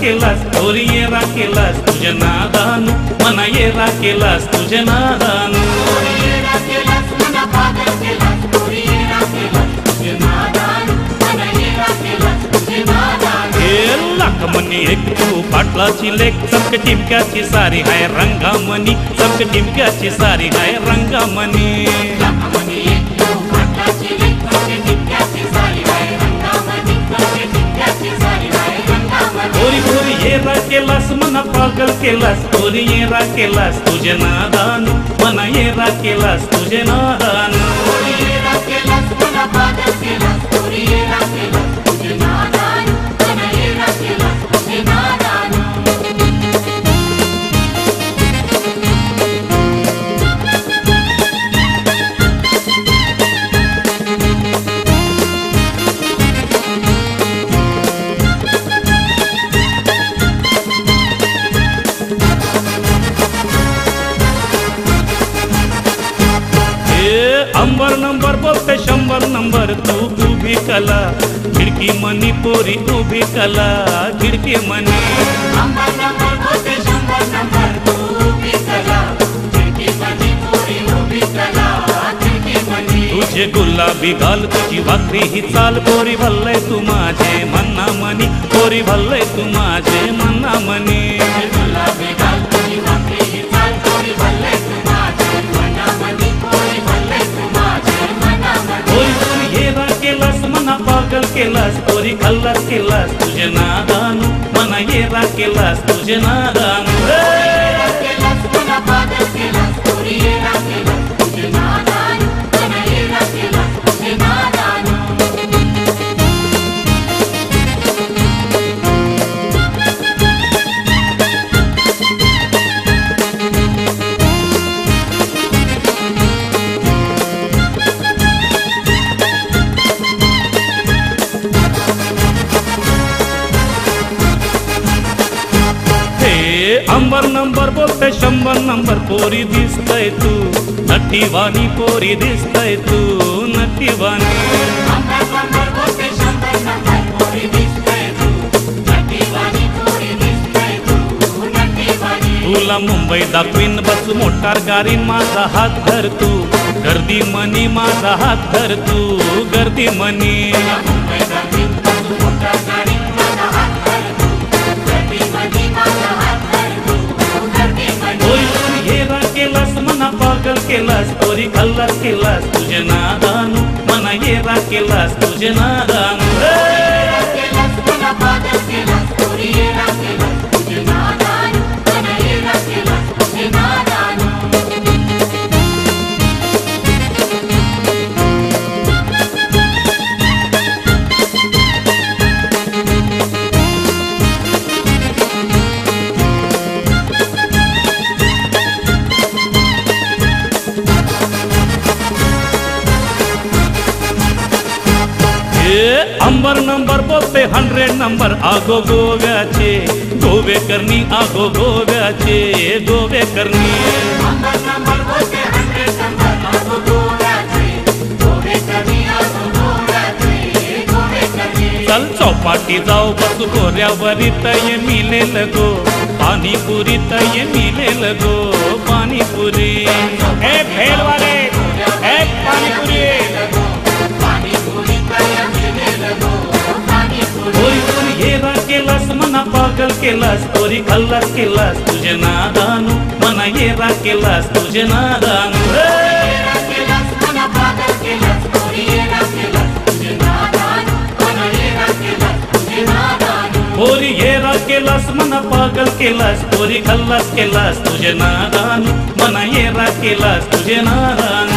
केलास पोरी येरा केलास तुझे नादान मना येरा केलास तुझे नादान लाखमणी एक तू पाटलाची लेख चमक टिमक्याची सारी हाय रंगामणी चमक टिमक्याची सारी हाय रंगामणी पोरी पोरी येरा केलास मना पागल केलास पोरी येरा केलास तुझे नादान मना येरा केलास तुझे नादान अंबर नंबर बोलते 100 नंबर तू उभी कला खिडकी मनी पोरी उभी कला खिडकी मनी तुझे गुलाबी गाल तुझी भाकरी ही चाल पोरी भल्लय तू माझे मन्ना मनी पोरी भल्लय तू माझे मन्ना मनी पागल केलास पोरी खल्लास केलास तुझे नादान मना येरा केलास तुझे नादान अंबर नंबर बोलते 100 नंबर पोरी दिसतय तू नटीवानी पोरी दिसतय तू नटीवानी तुला मुंबई दाखवीन बस मोटार गाडी माझा हात धर तू गर्दी मनी माझा हात धर तू गर्दी मनी पागल केलास पोरी खल्लास केलास तुझे नादान मना येरा केलास तुझे नादान अंबर नंबर बोलते 100 नंबर आगो गोव्याचे गोवे करनी आगो गोव्याचे गोवे करनी चल चौपाटी जाऊ बसू गोऱ्यावरी तय मिलेल गो पाणीपुरी तय मिलेल गो पाणीपुरी हे भेलवाले हे पाणीपुरी येरा केलास मना पागल केलास पोरी खल्लास केलास तुझे नादान मना येरा केलास तुझे नादान पोरी येरा केलास मना पागल केलास पोरी खल्लास केलास तुझे नादान मना येरा केलास तुझे नादान